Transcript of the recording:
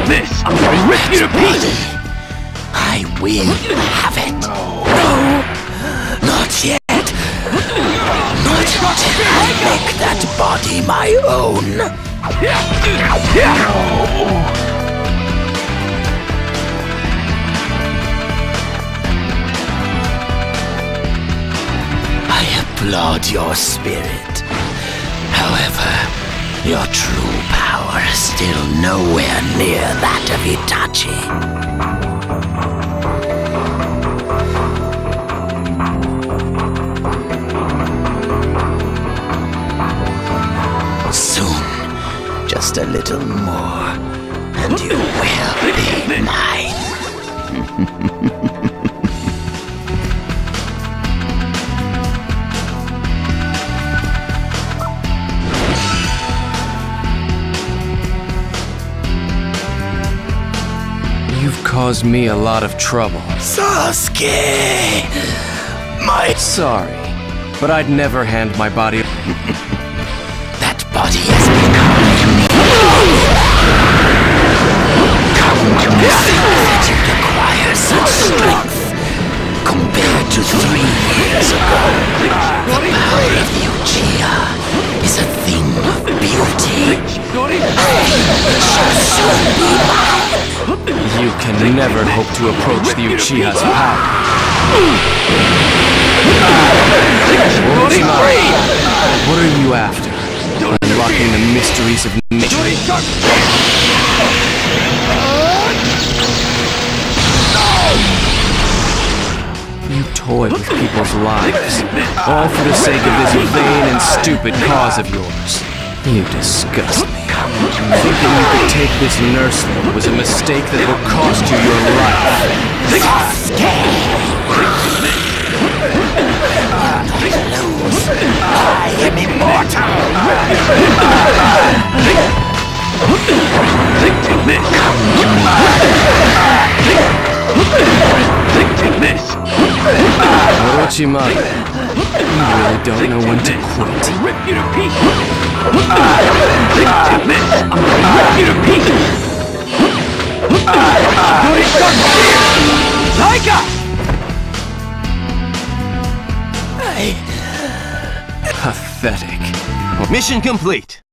this! I'll rip you to pieces! I will have it. No, not yet. Not until I make that body my own. I applaud your spirit. However, your true power is still nowhere near that of Itachi. Soon, just a little more, and you will be mine. You've caused me a lot of trouble. Sasuke! Sorry, but I'd never hand my body. That body has become me. Come to see that you acquire such strength. Compared to 3 years ago, the power of the Uchiha is a thing of beauty. It shall soon be mine. You can never hope to approach the Uchiha's power. Orichimaru, what are you after? Unlocking the mysteries of nature. You toy with people's lives, all for the sake of this vain and stupid cause of yours. You disgust me. Thinking you could take this nursling was a mistake that will cost you your life. I am immortal! Orichimaru, you really don't know when to quit. Rip you to pieces! Take this! I'm gonna rip you to pieces! Pathetic. Mission complete.